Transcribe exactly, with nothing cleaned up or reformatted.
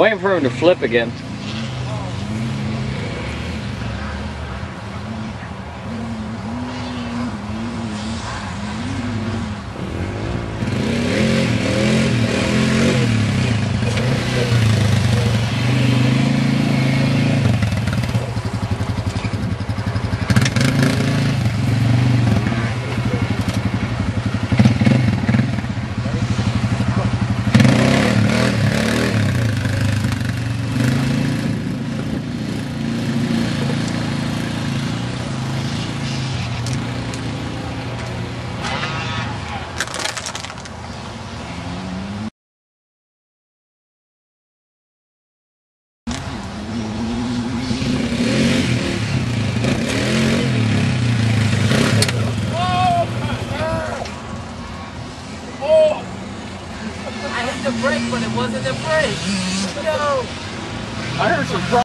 waiting for him to flip again. I hit the brake, but it wasn't the brake. No. I heard some.